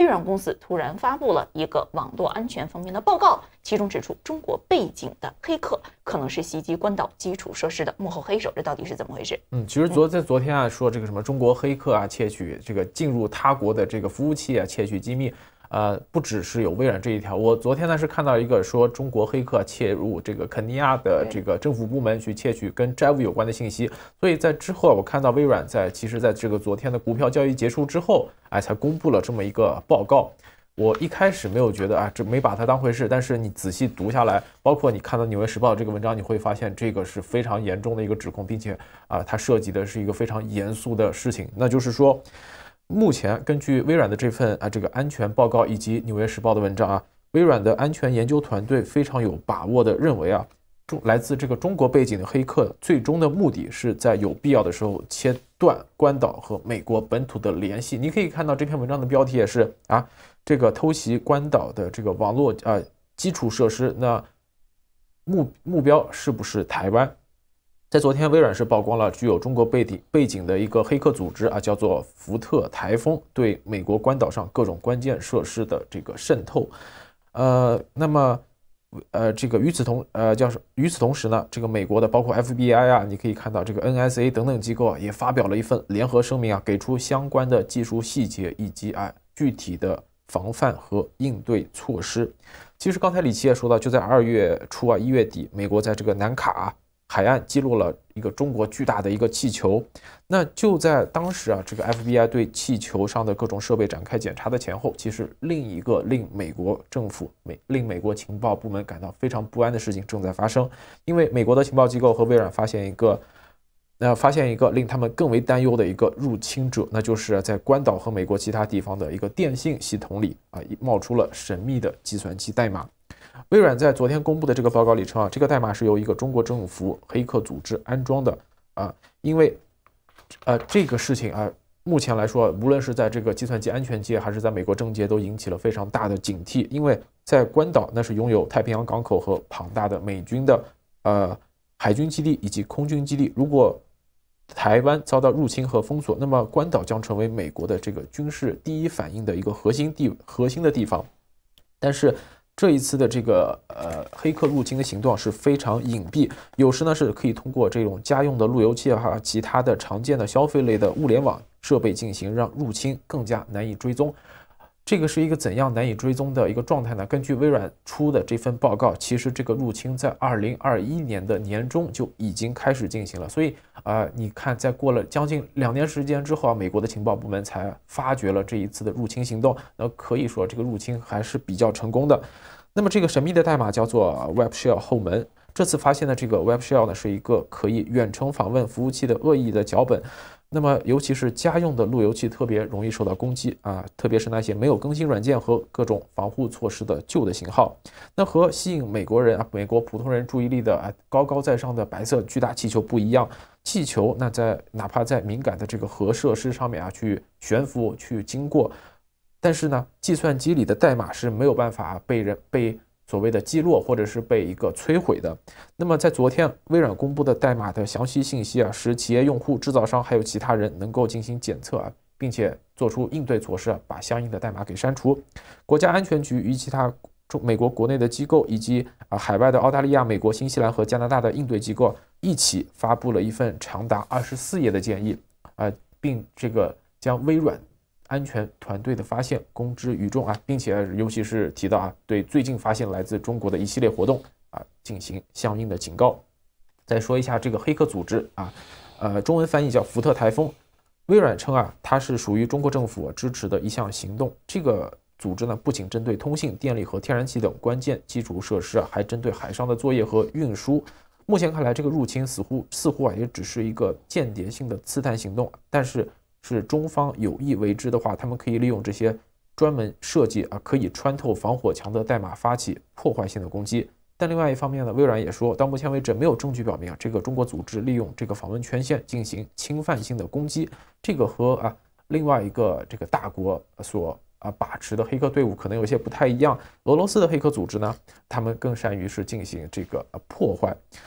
微软公司突然发布了一个网络安全方面的报告，其中指出中国背景的黑客可能是袭击关岛基础设施的幕后黑手，这到底是怎么回事？ 其实昨天啊说这个什么中国黑客啊窃取这个进入他国的这个服务器啊窃取机密。不只是有微软这一条，我昨天呢是看到一个说中国黑客切入这个肯尼亚的这个政府部门去窃取跟债务有关的信息，所以在之后我看到微软其实在这个昨天的股票交易结束之后，才公布了这么一个报告。我一开始没有觉得这没把它当回事，但是你仔细读下来，包括你看到《纽约时报》这个文章，你会发现这个是非常严重的一个指控，并且它涉及的是一个非常严肃的事情，那就是说。目前根据微软的这份这个安全报告以及《纽约时报》的文章微软的安全研究团队非常有把握的认为来自这个中国背景的黑客最终的目的是在有必要的时候切断关岛和美国本土的联系。你可以看到这篇文章的标题也是这个偷袭关岛的这个网络基础设施，那目标是不是台湾？在昨天，微软是曝光了具有中国背景的一个黑客组织叫做福特台风对美国关岛上各种关键设施的这个渗透。那么这个与此同时呢，这个美国的包括 FBI 你可以看到这个 NSA 等等机构也发表了一份联合声明给出相关的技术细节以及具体的防范和应对措施。其实刚才李琦也说到，就在2月初1月底，美国在这个南卡海岸击落了一个中国巨大的一个气球，那就在当时这个 FBI 对气球上的各种设备展开检查的前后，其实另一个令美国政府、令美国情报部门感到非常不安的事情正在发生，因为美国的情报机构和微软发现一个令他们更为担忧的一个入侵者，那就是在关岛和美国其他地方的一个电信系统里冒出了神秘的计算机代码。微软在昨天公布的这个报告里称这个代码是由一个中国政府黑客组织安装的因为这个事情目前来说，无论是在这个计算机安全界还是在美国政界，都引起了非常大的警惕。因为在关岛那是拥有太平洋港口和庞大的美军的海军基地以及空军基地，如果台湾遭到入侵和封锁，那么关岛将成为美国的这个军事第一反应的一个核心的地方。但是这一次的这个黑客入侵的行动是非常隐蔽，有时呢是可以通过这种家用的路由器其他的常见的消费类的物联网设备进行，让入侵更加难以追踪。这个是一个怎样难以追踪的一个状态呢？根据微软出的这份报告，其实这个入侵在2021年的年中就已经开始进行了。所以你看，在过了将近2年时间之后美国的情报部门才发觉了这一次的入侵行动。那可以说这个入侵还是比较成功的。那么这个神秘的代码叫做 Web Shell 后门。这次发现的这个 Web Shell 呢，是一个可以远程访问服务器的恶意的脚本。那么尤其是家用的路由器特别容易受到攻击特别是那些没有更新软件和各种防护措施的旧的型号。那和吸引美国美国普通人注意力的高高在上的白色巨大气球不一样，气球哪怕在敏感的这个核设施上面去悬浮去经过，但是呢，计算机里的代码是没有办法被所谓的击落或者是被一个摧毁的。那么在昨天微软公布的代码的详细信息使企业用户、制造商还有其他人能够进行检测并且做出应对措施把相应的代码给删除。国家安全局与其他美国国内的机构以及海外的澳大利亚、美国、新西兰和加拿大的应对机构一起发布了一份长达24页的建议并这个将微软安全团队的发现公之于众并且尤其是提到对最近发现来自中国的一系列活动进行相应的警告。再说一下这个黑客组织中文翻译叫福特台风。微软称它是属于中国政府支持的一项行动。这个组织呢，不仅针对通信、电力和天然气等关键基础设施还针对海上的作业和运输。目前看来，这个入侵似乎也只是一个间谍性的刺探行动，但是中方有意为之的话，他们可以利用这些专门设计可以穿透防火墙的代码发起破坏性的攻击。但另外一方面呢，微软也说，到目前为止没有证据表明这个中国组织利用这个访问权限进行侵犯性的攻击。这个和另外一个这个大国所把持的黑客队伍可能有些不太一样。俄罗斯的黑客组织呢，他们更善于是进行这个破坏。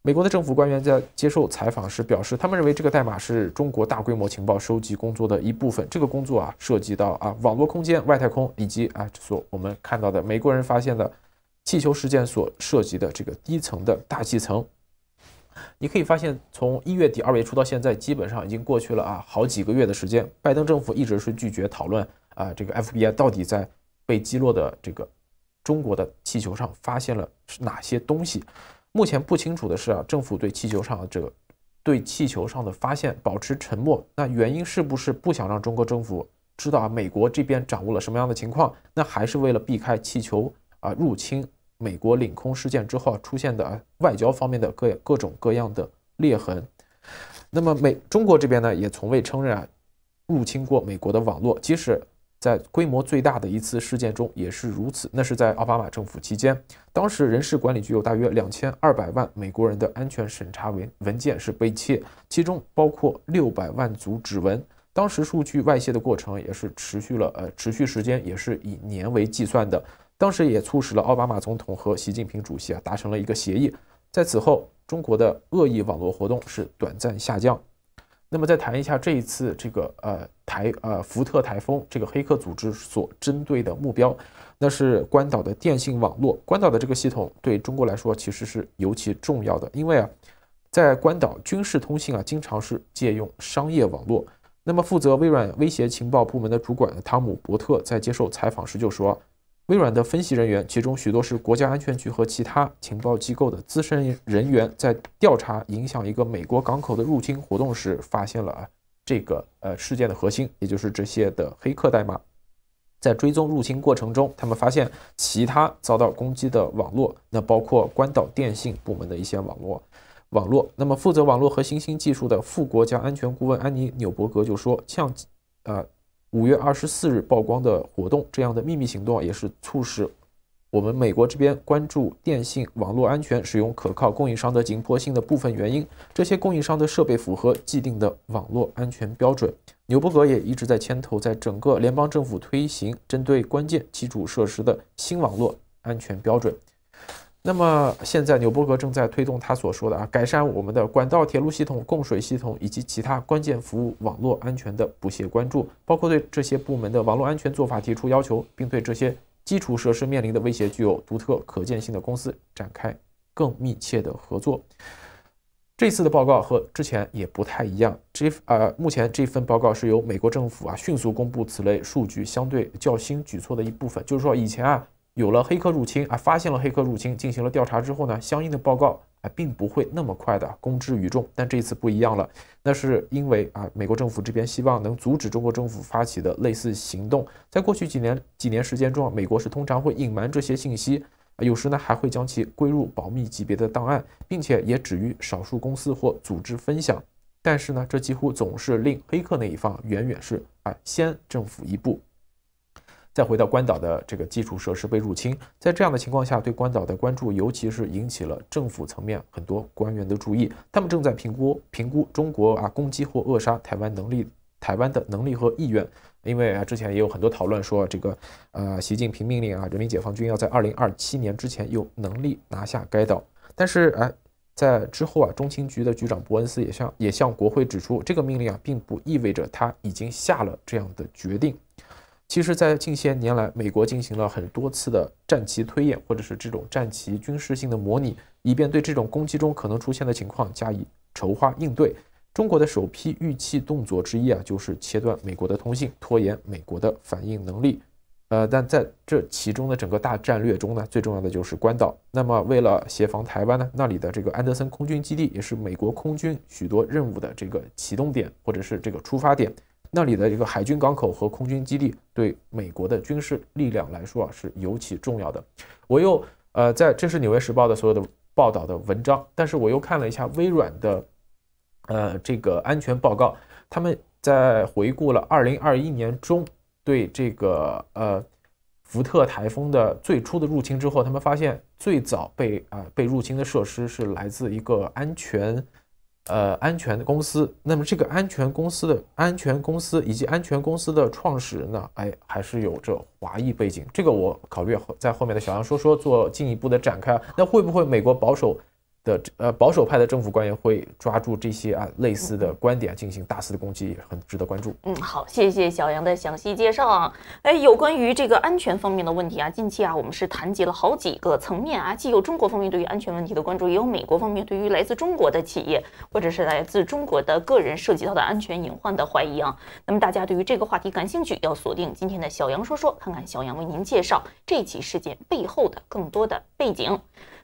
美国的政府官员在接受采访时表示，他们认为这个代码是中国大规模情报收集工作的一部分。这个工作涉及到网络空间、外太空以及我们看到的美国人发现的气球事件所涉及的这个低层的大气层。你可以发现，从1月底2月初到现在，基本上已经过去了好几个月的时间。拜登政府一直是拒绝讨论这个 FBI 到底在被击落的这个中国的气球上发现了哪些东西。目前不清楚的是政府对气球上的发现保持沉默。那原因是不是不想让中国政府知道美国这边掌握了什么样的情况？那还是为了避开气球入侵美国领空事件之后出现的外交方面的各种各样的裂痕？那么中国这边呢，也从未承认入侵过美国的网络，即使在规模最大的一次事件中也是如此，那是在奥巴马政府期间，当时人事管理局有大约2200万美国人的安全审查文件是被窃，其中包括600万组指纹。当时数据外泄的过程也是持续时间也是以年为计算的。当时也促使了奥巴马总统和习近平主席达成了一个协议。在此后，中国的恶意网络活动是短暂下降。那么再谈一下这一次这个福特台风这个黑客组织所针对的目标，那是关岛的电信网络。关岛的这个系统对中国来说其实是尤其重要的，因为在关岛军事通信经常是借用商业网络。那么负责微软威胁情报部门的主管汤姆·伯特在接受采访时就说，微软的分析人员，其中许多是国家安全局和其他情报机构的资深人员，在调查影响一个美国港口的入侵活动时，发现了这个事件的核心，也就是这些的黑客代码。在追踪入侵过程中，他们发现其他遭到攻击的网络，那包括关岛电信部门的一些网络。那么负责网络和新兴技术的副国家安全顾问安妮·纽伯格就说，像5月24日曝光的活动这样的秘密行动，也是促使我们美国这边关注电信网络安全使用可靠供应商的紧迫性的部分原因。这些供应商的设备符合既定的网络安全标准。纽伯格也一直在牵头在整个联邦政府推行针对关键基础设施的新网络安全标准。那么现在纽伯格正在推动他所说的改善我们的管道、铁路系统、供水系统以及其他关键服务网络安全的不懈关注，包括对这些部门的网络安全做法提出要求，并对这些基础设施面临的威胁具有独特可见性的公司展开更密切的合作。这次的报告和之前也不太一样，目前这份报告是由美国政府迅速公布此类数据相对较新举措的一部分。就是说以前有了黑客入侵发现了黑客入侵，进行了调查之后呢，相应的报告并不会那么快的公之于众。但这一次不一样了，那是因为美国政府这边希望能阻止中国政府发起的类似行动。在过去几年时间中，美国是通常会隐瞒这些信息，有时呢还会将其归入保密级别的档案，并且也只与少数公司或组织分享。但是呢，这几乎总是令黑客那一方远远是先政府一步。再回到关岛的这个基础设施被入侵，在这样的情况下，对关岛的关注尤其是引起了政府层面很多官员的注意。他们正在评估中国攻击或扼杀台湾的能力和意愿。因为之前也有很多讨论说，这个习近平命令人民解放军要在2027年之前有能力拿下该岛。但是在之后中情局的局长伯恩斯也向国会指出，这个命令并不意味着他已经下了这样的决定。其实在近些年来，美国进行了很多次的战棋推演，或者是这种战棋军事性的模拟，以便对这种攻击中可能出现的情况加以筹划应对。中国的首批预期动作之一就是切断美国的通信，拖延美国的反应能力。但在这其中的整个大战略中呢，最重要的就是关岛。那么为了协防台湾呢，那里的这个安德森空军基地也是美国空军许多任务的这个启动点，或者是这个出发点。那里的这个海军港口和空军基地对美国的军事力量来说是尤其重要的。我又这是《纽约时报》的所有的报道的文章，但是我又看了一下微软的这个安全报告，他们在回顾了2021年中对这个福特台风的最初的入侵之后，他们发现最早被入侵的设施是来自一个安全公司。那么这个安全公司以及安全公司的创始人呢，还是有着华裔背景。这个我考虑在后面的小杨说做进一步的展开。那会不会美国保守保守派的政府官员会抓住这些类似的观点进行大肆的攻击，也很值得关注。 好，谢谢小杨的详细介绍啊。有关于这个安全方面的问题啊，近期我们是谈及了好几个层面啊，既有中国方面对于安全问题的关注，也有美国方面对于来自中国的企业或者是来自中国的个人涉及到的安全隐患的怀疑啊。那么大家对于这个话题感兴趣，要锁定今天的小杨说说，看看小杨为您介绍这起事件背后的更多的背景。